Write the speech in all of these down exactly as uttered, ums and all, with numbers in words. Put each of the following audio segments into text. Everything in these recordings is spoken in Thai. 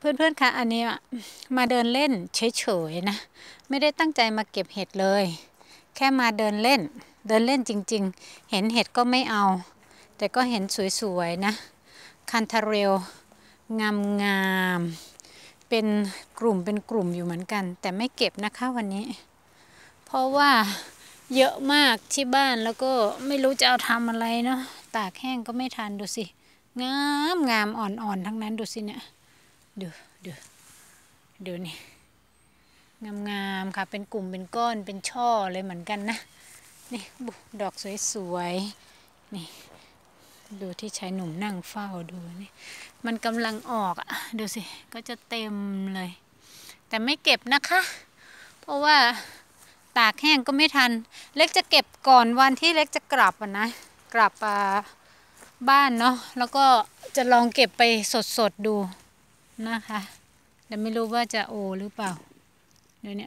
เพื่อนๆคะอันนี้มาเดินเล่นเฉยๆนะไม่ได้ตั้งใจมาเก็บเห็ดเลยแค่มาเดินเล่นเดินเล่นจริงๆเห็นเห็ดก็ไม่เอาแต่ก็เห็นสวยๆนะคันทาเรลงามๆเป็นกลุ่มเป็นกลุ่มอยู่เหมือนกันแต่ไม่เก็บนะคะวันนี้เพราะว่าเยอะมากที่บ้านแล้วก็ไม่รู้จะเอาทำอะไรเนาะตากแห้งก็ไม่ทันดูสิงามงามอ่อนๆทั้งนั้นดูสิเนี่ยดูดูดูนี่งามๆค่ะเป็นกลุ่มเป็นก้อนเป็นช่อเลยเหมือนกันนะนี่ดอกสวยๆนี่ดูที่ชายหนุ่มนั่งเฝ้าดูนี่มันกำลังออกอ่ะดูสิก็จะเต็มเลยแต่ไม่เก็บนะคะเพราะว่าตากแห้งก็ไม่ทันเล็กจะเก็บก่อนวันที่เล็กจะกลับอ่ะนะกลับบ้านเนาะแล้วก็จะลองเก็บไปสดๆดูนะคะแต่ไม่รู้ว่าจะโอหรือเปล่าเดี๋ยวนี้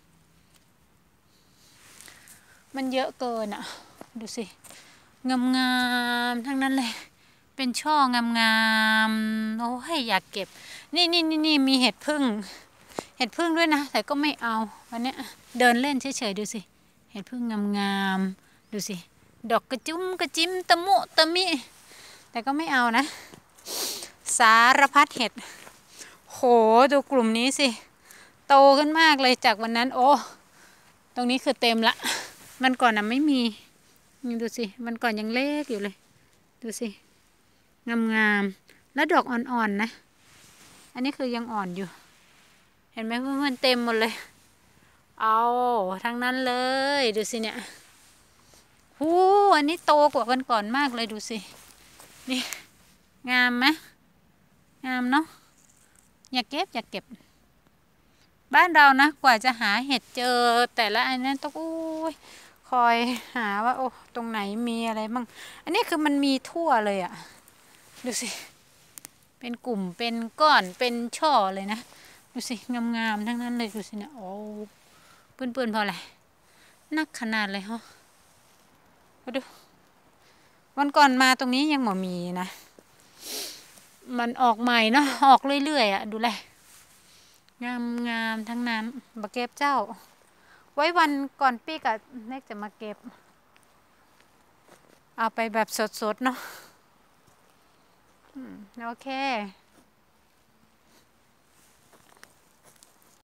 มันเยอะเกินอ่ะดูสิงามๆทั้งนั้นเลยเป็นช่องามๆโอ้ยอยากเก็บนี่นี่นี่นี่มีเห็ดพึ่งเห็ดพึ่งด้วยนะแต่ก็ไม่เอาวันนี้เดินเล่นเฉยๆดูสิเห็ดพึ่งงามๆดูสิดอกกระจุ้มกระจิ้มตะมุตะมิแต่ก็ไม่เอานะสารพัดเห็ดโหดูกลุ่มนี้สิโตขึ้นมากเลยจากวันนั้นโอ้ตรงนี้คือเต็มละมันก่อนน่ะไม่มีดูสิมันก่อนยังเล็กอยู่เลยดูสิงามๆแล้วดอกอ่อนๆนะอันนี้คือยังอ่อนอยู่เห็นไหมเพื่อนๆเต็มหมดเลยเอาทั้งนั้นเลยดูสิเนี่ยหูอันนี้โตกว่ากันก่อนมากเลยดูสินี่งามไหมงามเนาะอยากเก็บอยากเก็บบ้านเรานะกว่าจะหาเห็ดเจอแต่ละอันนั้นต้องอุ้ยคอยหาว่าโอ้ตรงไหนมีอะไรบ้างอันนี้คือมันมีทั่วเลยอะดูสิเป็นกลุ่มเป็นก้อนเป็นช่อเลยนะดูสิงามๆทั้งนั้นเลยดูสินะโอ้เปื้อนๆพออะไรนักขนาดเลยฮะมาดูวันก่อนมาตรงนี้ยังหมอมีนะมันออกใหม่เนาะออกเรื่อยๆอะดูเลยงามๆทั้งนั้นมาเก็บเจ้าไว้วันก่อนปีกอะเน็กจะมาเก็บเอาไปแบบสดๆเนาะโอเค